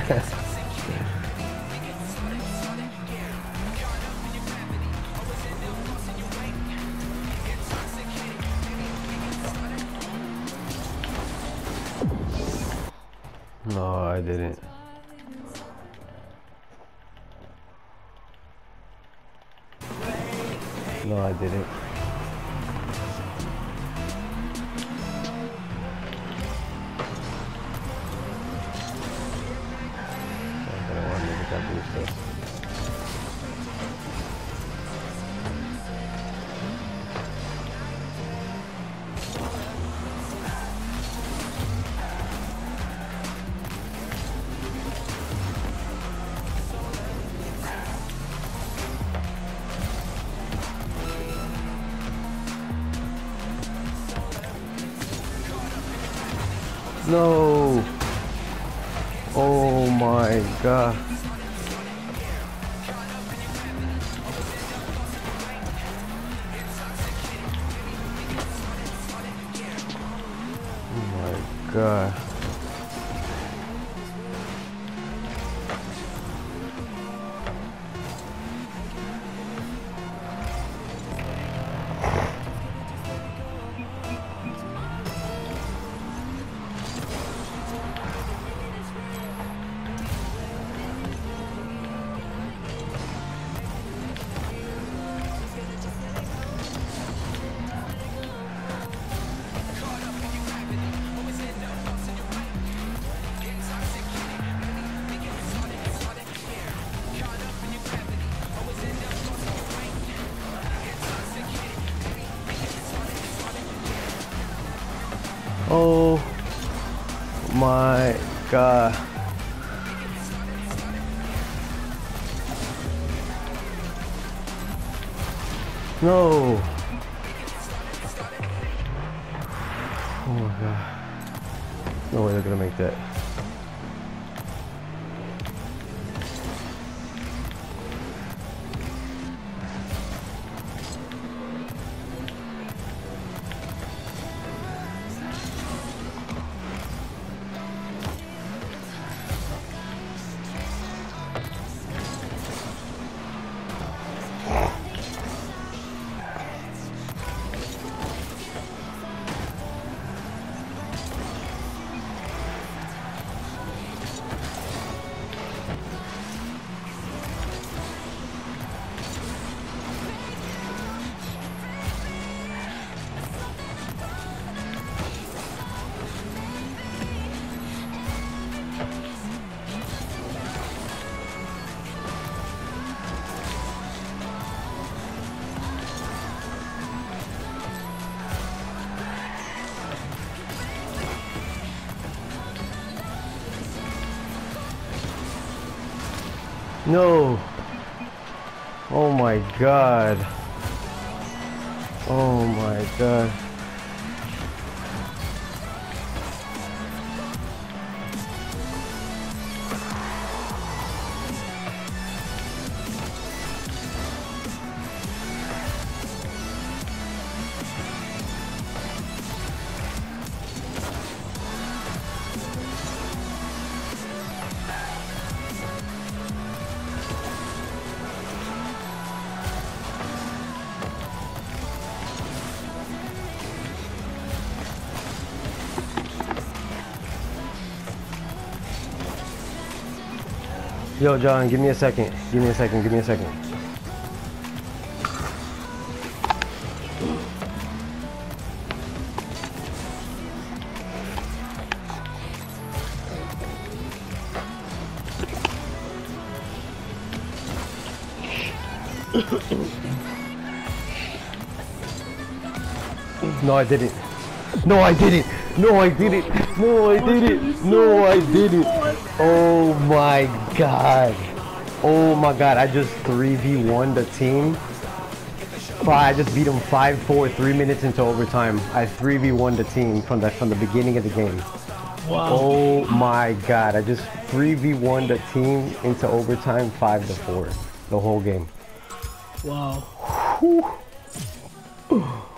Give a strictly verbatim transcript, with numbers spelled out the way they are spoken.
No, I didn't. No, I didn't. I don't want to make that boost. No! Oh my god. Oh my god. Oh my god. No. Oh my god. No way they're gonna make that. No. Oh my god. Oh my god. Yo, John, give me a second. Give me a second. Give me a second. No, I didn't. No, I didn't. No, I didn't. No, I didn't. No, I didn't. Oh my god. Oh my god. I just three v one the team. I just beat them five four, three minutes into overtime. I three v one the team from the from the beginning of the game. Wow. Oh my god. I just three v one the team into overtime five to four. The whole game. Wow. Whew.